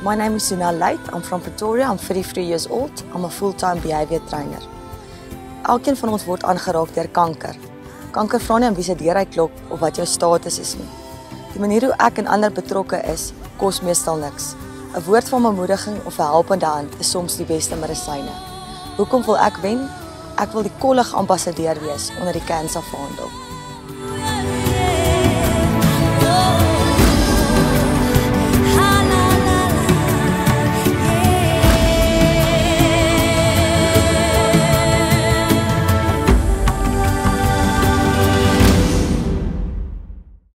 My name is Sunal Leit. I'm from Pretoria. I'm 33 years old. I'm a full-time behavior trainer. Elkeen van ons word aangeraak deur kanker. Kanker vra nie aan wie se deur hy klop of wat jou status is nie. Die manier hoe ek en ander betrokke is, kos meestal niks. 'n Woord van bemoediging of 'n helpende hand is soms die beste medisyne. Hoekom wil ek wen? Ek wil die kollig ambassadeur wees onder die Cancer Vaandel.